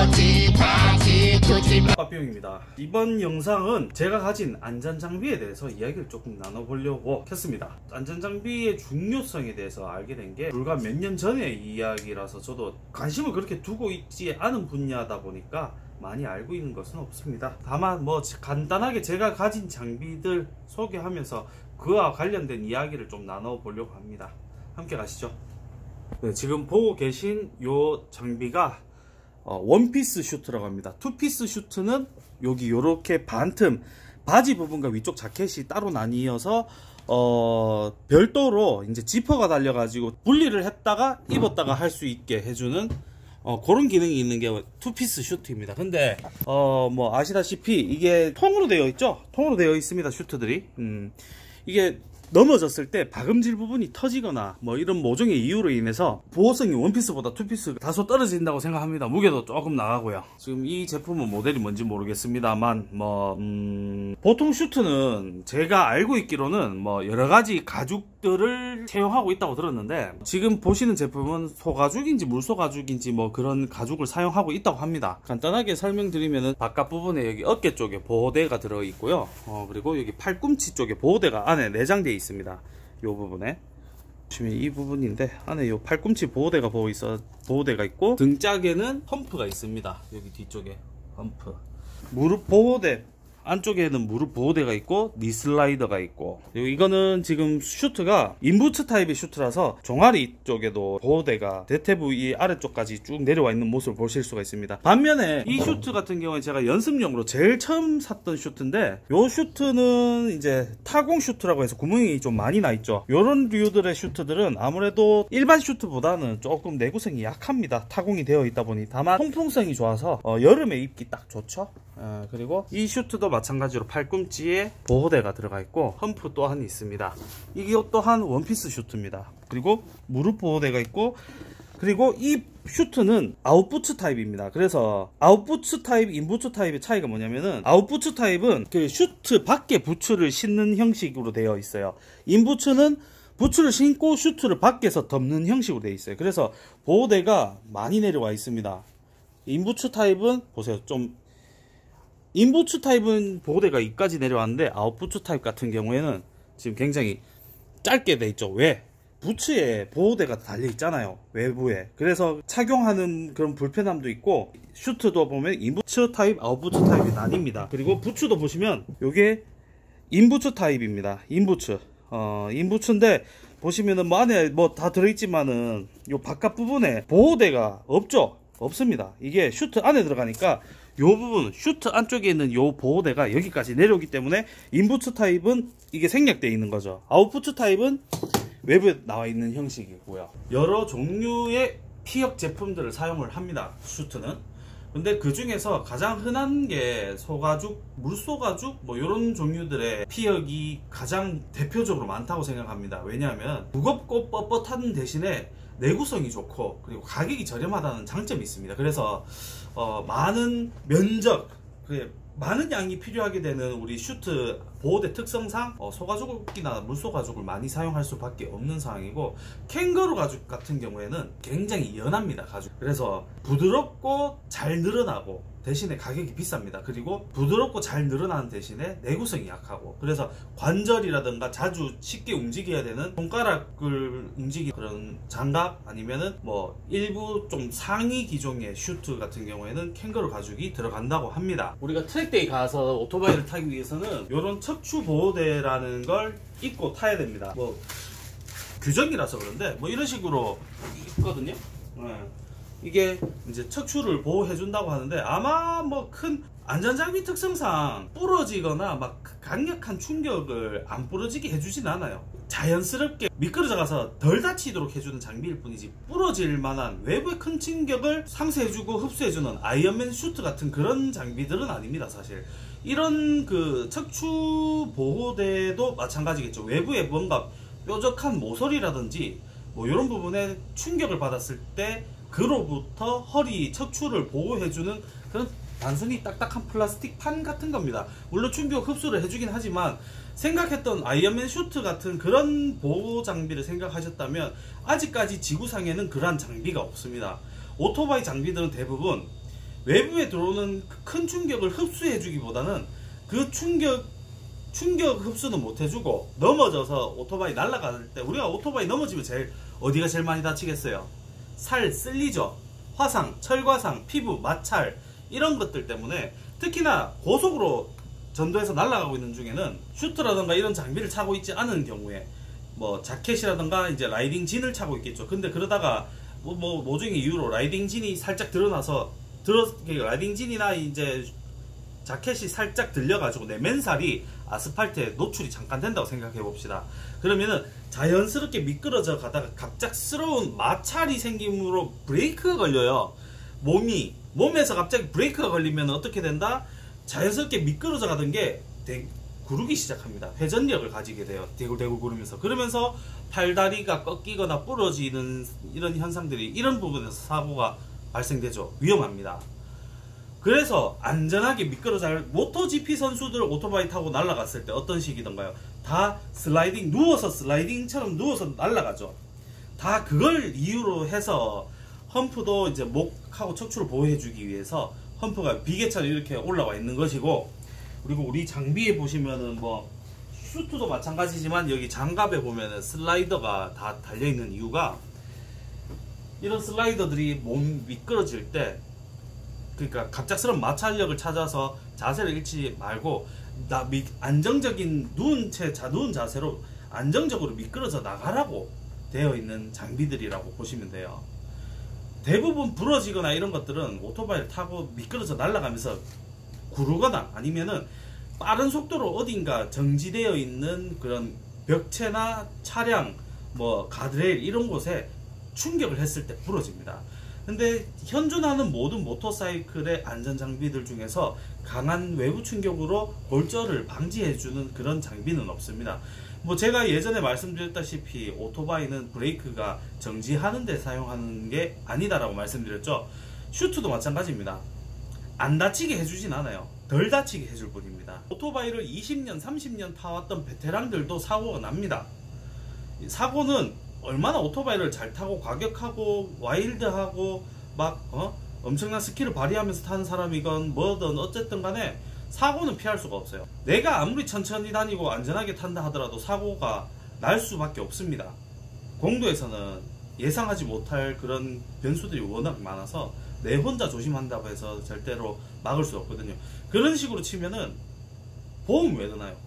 빠삐용입니다. 이번 영상은 제가 가진 안전장비에 대해서 이야기를 조금 나눠보려고 켰습니다. 안전장비의 중요성에 대해서 알게 된 게 불과 몇 년 전의 이야기라서 저도 관심을 그렇게 두고 있지 않은 분야다 보니까 많이 알고 있는 것은 없습니다. 다만 뭐 간단하게 제가 가진 장비들 소개하면서 그와 관련된 이야기를 좀 나눠보려고 합니다. 함께 가시죠. 네, 지금 보고 계신 요 장비가 원피스 슈트라고 합니다. 투피스 슈트는 여기 요렇게 반틈 바지 부분과 위쪽 자켓이 따로 나뉘어서 별도로 이제 지퍼가 달려 가지고 분리를 했다가 입었다가 할 수 있게 해주는 그런 기능이 있는 게 투피스 슈트입니다. 근데 뭐 아시다시피 이게 통으로 되어 있죠. 통으로 되어 있습니다. 슈트들이 이게 넘어졌을 때 박음질 부분이 터지거나 뭐 이런 모종의 이유로 인해서 보호성이 원피스보다 투피스가 다소 떨어진다고 생각합니다. 무게도 조금 나가고요. 지금 이 제품은 모델이 뭔지 모르겠습니다만 뭐 보통 슈트는 제가 알고 있기로는 뭐 여러가지 가죽들을 채용하고 있다고 들었는데, 지금 보시는 제품은 소가죽인지 물소가죽인지 뭐 그런 가죽을 사용하고 있다고 합니다. 간단하게 설명드리면은 바깥 부분에 여기 어깨 쪽에 보호대가 들어 있고요. 그리고 여기 팔꿈치 쪽에 보호대가 안에 내장되어 있습니다. 요 부분에 보시면 이 부분인데 안에 요 팔꿈치 보호대가 있고 등짝에는 펌프가 있습니다. 여기 뒤쪽에 펌프, 무릎 보호대 안쪽에는 무릎 보호대가 있고 니 슬라이더가 있고, 그리고 이거는 지금 슈트가 인부츠 타입의 슈트라서 종아리 쪽에도 보호대가 대퇴부 이 아래쪽까지 쭉 내려와 있는 모습을 보실 수가 있습니다. 반면에 이 슈트 같은 경우에 제가 연습용으로 제일 처음 샀던 슈트인데, 요 슈트는 이제 타공 슈트라고 해서 구멍이 좀 많이 나 있죠. 요런 류들의 슈트들은 아무래도 일반 슈트보다는 조금 내구성이 약합니다. 타공이 되어 있다 보니. 다만 통풍성이 좋아서 여름에 입기 딱 좋죠. 그리고 이 슈트도 마찬가지로 팔꿈치에 보호대가 들어가 있고 펌프 또한 있습니다. 이게 또한 원피스 슈트입니다. 그리고 무릎 보호대가 있고, 그리고 이 슈트는 아웃부츠 타입입니다. 그래서 아웃부츠 타입, 인부츠 타입의 차이가 뭐냐면은, 아웃부츠 타입은 그 슈트 밖에 부츠를 신는 형식으로 되어 있어요. 인부츠는 부츠를 신고 슈트를 밖에서 덮는 형식으로 되어 있어요. 그래서 보호대가 많이 내려와 있습니다. 인부츠 타입은 보세요, 인부츠 타입은 보호대가 여기까지 내려왔는데, 아웃부츠 타입 같은 경우에는 지금 굉장히 짧게 돼 있죠. 왜? 부츠에 보호대가 달려 있잖아요, 외부에. 그래서 착용하는 그런 불편함도 있고, 슈트도 보면 인부츠 타입, 아웃부츠 타입이 나뉩니다. 그리고 부츠도 보시면 요게 인부츠 타입입니다. 인부츠. 인부츠인데 보시면은 뭐 안에 뭐 다 들어있지만은 요 바깥 부분에 보호대가 없습니다. 이게 슈트 안에 들어가니까 요 부분, 슈트 안쪽에 있는 요 보호대가 여기까지 내려오기 때문에 인부츠 타입은 이게 생략되어 있는 거죠. 아웃부츠 타입은 외부에 나와 있는 형식이고요. 여러 종류의 피혁 제품들을 사용을 합니다, 슈트는. 근데 그 중에서 가장 흔한 게 소가죽, 물소가죽 뭐 이런 종류들의 피혁이 가장 대표적으로 많다고 생각합니다. 왜냐하면 무겁고 뻣뻣한 대신에 내구성이 좋고 그리고 가격이 저렴하다는 장점이 있습니다. 그래서 많은 면적, 많은 양이 필요하게 되는 우리 슈트 보호대 특성상 소가죽이나 물소가죽을 많이 사용할 수밖에 없는 상황이고, 캥거루 가죽 같은 경우에는 굉장히 연합니다, 가죽. 그래서 부드럽고 잘 늘어나고 대신에 가격이 비쌉니다. 그리고 부드럽고 잘 늘어나는 대신에 내구성이 약하고, 그래서 관절이라든가 자주 쉽게 움직여야 되는 손가락을 움직이는 그런 장갑, 아니면은 뭐 일부 좀 상위 기종의 슈트 같은 경우에는 캥거루 가죽이 들어간다고 합니다. 우리가 트랙데이 가서 오토바이를 타기 위해서는 이런 척추 보호대라는 걸 입고 타야 됩니다. 뭐 규정이라서 그런데 뭐 이런 식으로 있거든요. 이게 이제 척추를 보호해 준다고 하는데, 아마 뭐 큰 안전장비 특성상 부러지거나 막 강력한 충격을 안 부러지게 해주진 않아요. 자연스럽게 미끄러져 가서 덜 다치도록 해주는 장비일 뿐이지, 부러질 만한 외부의 큰 충격을 상쇄해주고 흡수해주는 아이언맨 슈트 같은 그런 장비들은 아닙니다, 사실. 이런 그 척추 보호대도 마찬가지겠죠. 외부에 뭔가 뾰족한 모서리라든지 뭐 이런 부분에 충격을 받았을 때 그로부터 허리, 척추를 보호해주는 그런 단순히 딱딱한 플라스틱 판 같은 겁니다. 물론 충격 흡수를 해주긴 하지만, 생각했던 아이언맨 슈트 같은 그런 보호 장비를 생각하셨다면 아직까지 지구상에는 그러한 장비가 없습니다. 오토바이 장비들은 대부분 외부에 들어오는 큰 충격을 흡수해주기보다는 그 충격 흡수는 못해주고 넘어져서 오토바이 날아갈 때, 우리가 오토바이 넘어지면 어디가 제일 많이 다치겠어요? 살 쓸리죠. 화상, 철과상, 피부, 마찰 이런 것들 때문에, 특히나 고속으로 전도해서 날아가고 있는 중에는 슈트라든가 이런 장비를 차고 있지 않은 경우에 뭐 자켓이라든가 이제 라이딩 진을 차고 있겠죠. 근데 그러다가 모종의 이유로 라이딩 진이 살짝 드러나서 라이딩 진이나 이제 자켓이 살짝 들려가지고 내 맨살이 아스팔트에 노출이 잠깐 된다고 생각해 봅시다. 그러면은 자연스럽게 미끄러져 가다가 갑작스러운 마찰이 생김으로 브레이크가 걸려요. 몸에서 갑자기 브레이크가 걸리면 어떻게 된다? 자연스럽게 미끄러져 가던 게 구르기 시작합니다. 회전력을 가지게 돼요. 대굴대굴 구르면서. 그러면서 팔다리가 꺾이거나 부러지는 이런 현상들이, 이런 부분에서 사고가 발생되죠. 위험합니다. 그래서 안전하게 모토GP 선수들 오토바이 타고 날아갔을 때 어떤 식이던가요? 다 슬라이딩처럼 누워서 날아가죠. 다 그걸 이유로 해서 험프도 이제 목하고 척추를 보호해주기 위해서 험프가 비계처럼 이렇게 올라와 있는 것이고, 그리고 우리 장비에 보시면은 뭐 슈트도 마찬가지지만 여기 장갑에 보면은 슬라이더가 다 달려있는 이유가, 이런 슬라이더들이 몸 미끄러질 때, 그러니까 갑작스러운 마찰력을 찾아서 자세를 잃지 말고 안정적인 누운 자세로 안정적으로 미끄러져 나가라고 되어 있는 장비들이라고 보시면 돼요. 대부분 부러지거나 이런 것들은 오토바이를 타고 미끄러져 날아가면서 구르거나 아니면은 빠른 속도로 어딘가 정지되어 있는 그런 벽체나 차량, 뭐 가드레일 이런 곳에 충격을 했을 때 부러집니다. 근데 현존하는 모든 모터사이클의 안전장비들 중에서 강한 외부 충격으로 골절을 방지해주는 그런 장비는 없습니다. 뭐 제가 예전에 말씀드렸다시피 오토바이는 브레이크가 정지하는 데 사용하는 게 아니다라고 말씀드렸죠. 슈트도 마찬가지입니다. 안 다치게 해주진 않아요. 덜 다치게 해줄 뿐입니다. 오토바이를 20년, 30년 타왔던 베테랑들도 사고가 납니다. 사고는 얼마나 오토바이를 잘 타고 과격하고 와일드하고 막 엄청난 스킬을 발휘하면서 타는 사람이건 뭐든 어쨌든 간에 사고는 피할 수가 없어요. 내가 아무리 천천히 다니고 안전하게 탄다 하더라도 사고가 날 수밖에 없습니다. 공도에서는 예상하지 못할 그런 변수들이 워낙 많아서 내 혼자 조심한다고 해서 절대로 막을 수 없거든요. 그런 식으로 치면은 보험 왜 드나요?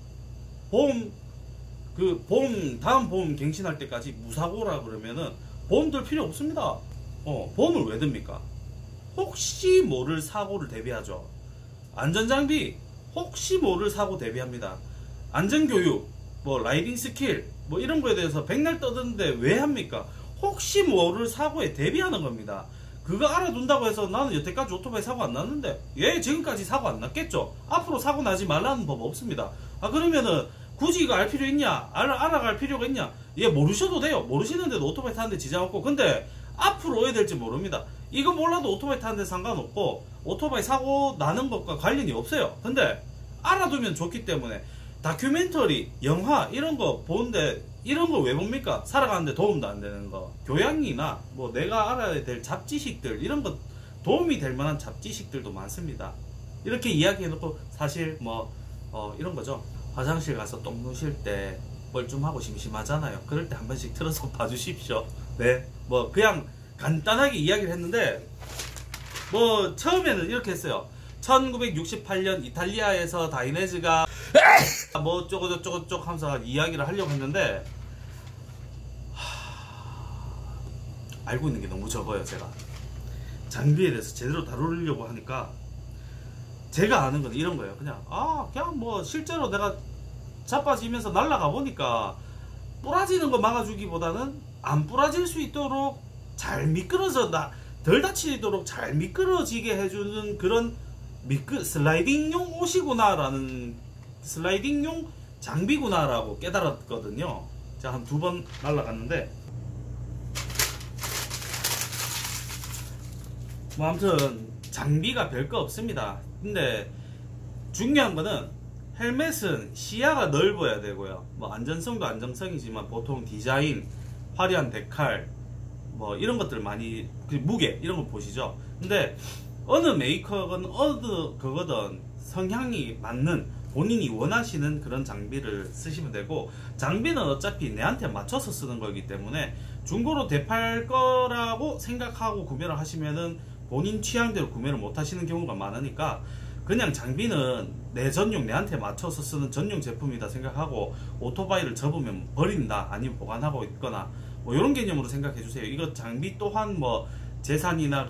다음 보험 갱신할 때까지 무사고라 그러면은 보험 들 필요 없습니다. 보험을 왜 듭니까? 혹시 모를 사고를 대비하죠. 안전장비, 혹시 모를 사고 대비합니다. 안전교육, 뭐 라이딩 스킬, 뭐 이런 거에 대해서 백날 떠드는데 왜 합니까? 혹시 모를 사고에 대비하는 겁니다. 그거 알아둔다고 해서 나는 여태까지 오토바이 사고 안 났는데, 지금까지 사고 안 났겠죠? 앞으로 사고 나지 말라는 법 없습니다. 그러면은 굳이 이거 알 필요 있냐? 알아갈 필요가 있냐? 모르셔도 돼요. 모르시는데도 오토바이 타는데 지장 없고. 근데 앞으로 어떻게 될지 모릅니다. 이거 몰라도 오토바이 타는데 상관없고 오토바이 사고 나는 것과 관련이 없어요. 근데 알아두면 좋기 때문에 다큐멘터리, 영화 이런 거 보는데 이런 거 왜 봅니까? 살아가는데 도움도 안 되는 거. 교양이나 뭐 내가 알아야 될 잡지식들, 이런 거 도움이 될 만한 잡지식들도 많습니다. 이렇게 이야기해놓고 사실 뭐 이런 거죠. 화장실 가서 똥 누실 때 뻘쭘하고 심심하잖아요. 그럴 때 한 번씩 틀어서 봐주십시오. 네, 뭐 그냥 간단하게 이야기를 했는데, 뭐 처음에는 이렇게 했어요. 1968년 이탈리아에서 다이네즈가 뭐 어쩌고저쩌고 하면서 이야기를 하려고 했는데 알고 있는 게 너무 적어요. 제가 장비에 대해서 제대로 다루려고 하니까 제가 아는 건 이런 거예요. 그냥 뭐 실제로 내가 자빠지면서 날아가 보니까 부러지는 거 막아주기보다는 안 부러질 수 있도록 잘 미끄러져 덜 다치도록 잘 미끄러지게 해주는 그런 슬라이딩용 옷이구나 라는, 슬라이딩용 장비구나 라고 깨달았거든요. 제가 한 2번 날아갔는데, 뭐 아무튼 장비가 별거 없습니다. 근데 중요한 거는 헬멧은 시야가 넓어야 되고요. 뭐 안전성도 안정성이지만 보통 디자인, 화려한 데칼 뭐 이런 것들 많이, 무게 이런 거 보시죠. 근데 어느 메이커건 어느 그거든 성향이 맞는 본인이 원하시는 그런 장비를 쓰시면 되고, 장비는 어차피 내한테 맞춰서 쓰는 거기 때문에 중고로 되팔 거라고 생각하고 구매를 하시면은 본인 취향대로 구매를 못 하시는 경우가 많으니까, 그냥 장비는 내 전용, 내한테 맞춰서 쓰는 전용 제품이다 생각하고 오토바이를 접으면 버린다 아니면 보관하고 있거나 뭐 이런 개념으로 생각해 주세요. 이거 장비 또한 뭐 재산이나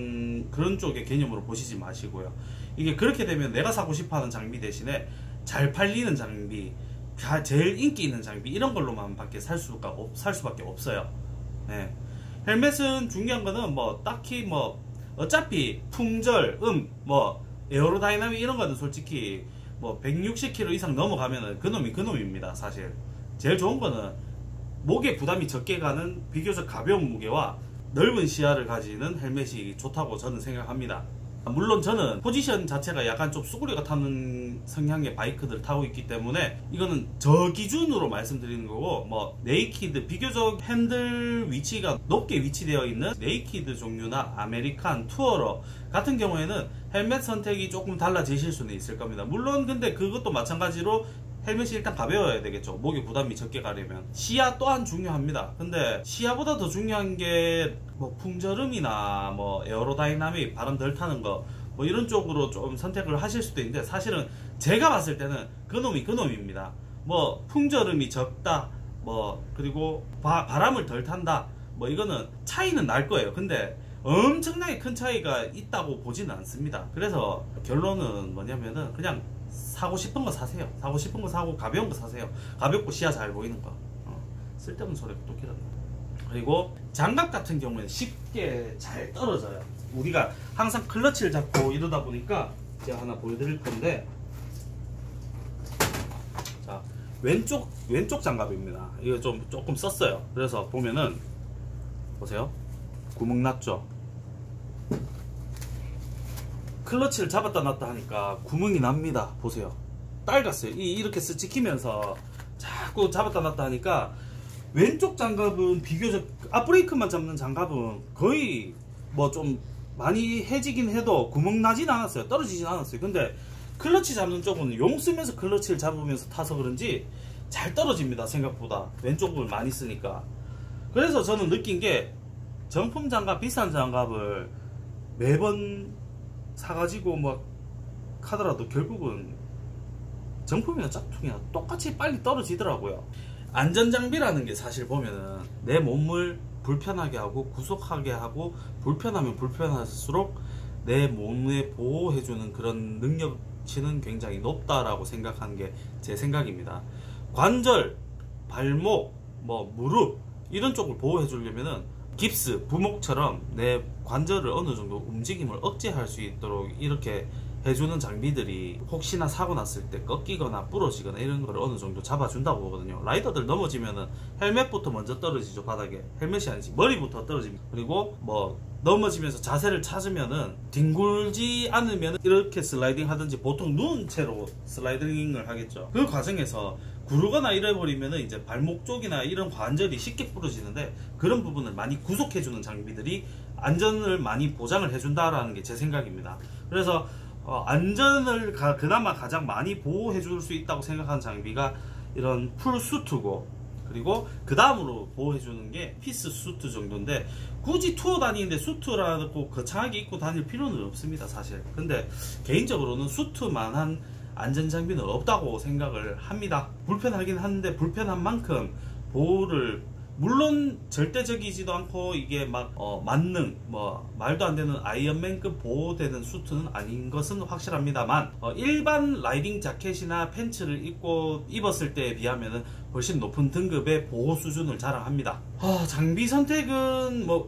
그런 쪽의 개념으로 보시지 마시고요. 이게 그렇게 되면 내가 사고 싶어하는 장비 대신에 잘 팔리는 장비, 제일 인기 있는 장비 이런 걸로만 밖에 살 수밖에 없어요. 네. 헬멧은 중요한 거는 뭐 딱히 뭐 어차피 풍절, 뭐 에어로다이나믹 이런 거는 솔직히 뭐 160kg 이상 넘어가면은 그놈입니다. 사실 제일 좋은 거는 목에 부담이 적게 가는 비교적 가벼운 무게와 넓은 시야를 가지는 헬멧이 좋다고 저는 생각합니다. 물론 저는 포지션 자체가 약간 좀 쭈구리가 타는 성향의 바이크들을 타고 있기 때문에 이거는 저 기준으로 말씀드리는 거고, 뭐 네이키드, 비교적 핸들 위치가 높게 위치되어 있는 네이키드 종류나 아메리칸, 투어러 같은 경우에는 헬멧 선택이 조금 달라지실 수는 있을 겁니다. 물론 근데 그것도 마찬가지로 헬멧이 일단 가벼워야 되겠죠. 목에 부담이 적게 가려면. 시야 또한 중요합니다. 근데 시야보다 더 중요한 게 뭐 풍절음이나 뭐 에어로다이나믹, 바람 덜 타는 거 뭐 이런 쪽으로 좀 선택을 하실 수도 있는데, 사실은 제가 봤을 때는 그놈입니다. 뭐 풍절음이 적다, 뭐 그리고 바람을 덜 탄다, 뭐 이거는 차이는 날 거예요. 근데 엄청나게 큰 차이가 있다고 보지는 않습니다. 그래서 결론은 뭐냐면은 그냥 사고 싶은 거 사세요. 사고 싶은 거 사고 가벼운 거 사세요. 가볍고 시야 잘 보이는 거. 쓸데없는 소리가 또 길었네. 그리고 장갑 같은 경우에는 쉽게 잘 떨어져요. 우리가 항상 클러치를 잡고 이러다 보니까 제가 하나 보여드릴 건데, 자, 왼쪽 장갑입니다. 이거 조금 썼어요. 그래서 보면은 보세요. 구멍 났죠? 클러치를 잡았다 놨다 하니까 구멍이 납니다. 보세요. 빨갛어요. 이렇게 찍히면서 자꾸 잡았다 놨다 하니까, 왼쪽 장갑은 비교적 앞브레이크만 잡는 장갑은 거의 뭐 좀 많이 해지긴 해도 구멍 나진 않았어요. 떨어지진 않았어요. 근데 클러치 잡는 쪽은 용 쓰면서 클러치를 잡으면서 타서 그런지 잘 떨어집니다. 생각보다 왼쪽을 많이 쓰니까. 그래서 저는 느낀 게, 정품 장갑, 비싼 장갑을 매번 사가지고 뭐 하더라도 결국은 정품이나 짝퉁이나 똑같이 빨리 떨어지더라고요. 안전장비라는 게 사실 보면은 내 몸을 불편하게 하고 구속하게 하고, 불편하면 불편할수록 내 몸에 보호해주는 그런 능력치는 굉장히 높다라고 생각하는 게 제 생각입니다. 관절, 발목, 뭐 무릎 이런 쪽을 보호해 주려면은 깁스, 부목처럼 내 관절을 어느 정도 움직임을 억제할 수 있도록 이렇게 해주는 장비들이 혹시나 사고 났을 때 꺾이거나 부러지거나 이런 거를 어느 정도 잡아준다고 보거든요. 라이더들 넘어지면은 헬멧부터 먼저 떨어지죠. 바닥에. 헬멧이 아니지 머리부터 떨어집니다. 그리고 뭐 넘어지면서 자세를 찾으면은 뒹굴지 않으면 이렇게 슬라이딩 하든지, 보통 누운 채로 슬라이딩을 하겠죠. 그 과정에서 구르거나 이래버리면은 이제 발목 쪽이나 이런 관절이 쉽게 부러지는데, 그런 부분을 많이 구속해주는 장비들이 안전을 많이 보장을 해준다라는 게 제 생각입니다. 그래서 안전을 그나마 가장 많이 보호해 줄 수 있다고 생각하는 장비가 이런 풀 수트고, 그리고 그 다음으로 보호해 주는 게 피스 수트 정도인데, 굳이 투어 다니는데 수트라고 거창하게 입고 다닐 필요는 없습니다, 사실. 근데 개인적으로는 수트만한 안전장비는 없다고 생각을 합니다. 불편하긴 한데 불편한 만큼 보호를, 물론 절대적이지도 않고 이게 막 만능 뭐 말도 안 되는 아이언맨급 보호되는 수트는 아닌 것은 확실합니다만, 일반 라이딩 자켓이나 팬츠를 입었을 때에 비하면은 훨씬 높은 등급의 보호 수준을 자랑합니다. 장비 선택은 뭐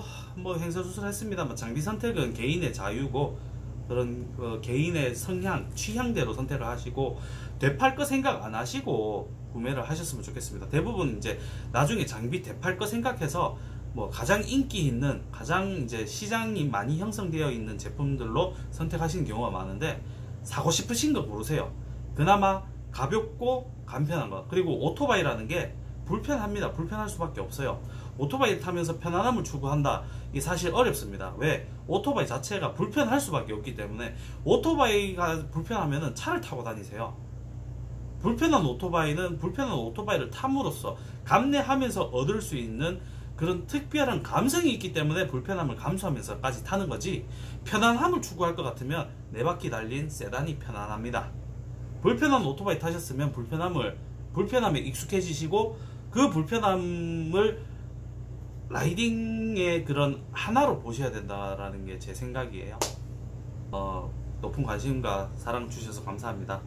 행설수설했습니다만, 장비 선택은 개인의 자유고, 그런 개인의 성향, 취향대로 선택을 하시고, 되팔 거 생각 안 하시고 구매를 하셨으면 좋겠습니다. 대부분 이제 나중에 장비 되팔 거 생각해서 뭐 가장 인기 있는, 가장 이제 시장이 많이 형성되어 있는 제품들로 선택하시는 경우가 많은데, 사고 싶으신 거 고르세요. 그나마 가볍고 간편한 거. 그리고 오토바이라는 게 불편합니다. 불편할 수밖에 없어요. 오토바이 타면서 편안함을 추구한다. 이게 사실 어렵습니다. 왜? 오토바이 자체가 불편할 수밖에 없기 때문에 오토바이가 불편하면은 차를 타고 다니세요. 불편한 오토바이를 탐으로써 감내하면서 얻을 수 있는 그런 특별한 감성이 있기 때문에 불편함을 감수하면서까지 타는 거지, 편안함을 추구할 것 같으면 4바퀴 달린 세단이 편안합니다. 불편한 오토바이 타셨으면 불편함에 익숙해지시고 그 불편함을 라이딩의 그런 하나로 보셔야 된다라는 게 제 생각이에요. 높은 관심과 사랑 주셔서 감사합니다.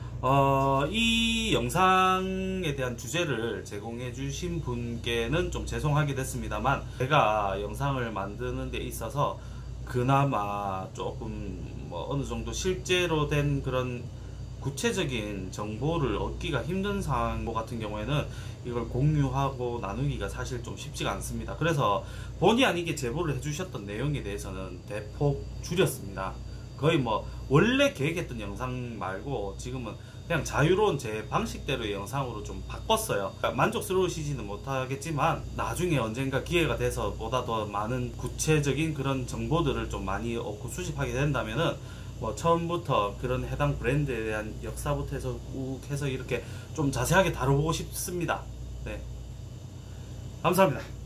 이 영상에 대한 주제를 제공해 주신 분께는 좀 죄송하게 됐습니다만, 제가 영상을 만드는 데 있어서 그나마 조금 어느 정도 실제로 된 그런 구체적인 정보를 얻기가 힘든 상황 같은 경우에는 이걸 공유하고 나누기가 사실 좀 쉽지가 않습니다. 그래서 본의 아니게 제보를 해주셨던 내용에 대해서는 대폭 줄였습니다. 거의 원래 계획했던 영상 말고 지금은 그냥 자유로운 제 방식대로의 영상으로 좀 바꿨어요. 만족스러우시지는 못하겠지만 나중에 언젠가 기회가 돼서 보다 더 많은 구체적인 그런 정보들을 좀 많이 얻고 수집하게 된다면은 처음부터 그런 해당 브랜드에 대한 역사부터 해서 쭉 해서 이렇게 좀 자세하게 다뤄보고 싶습니다. 네, 감사합니다.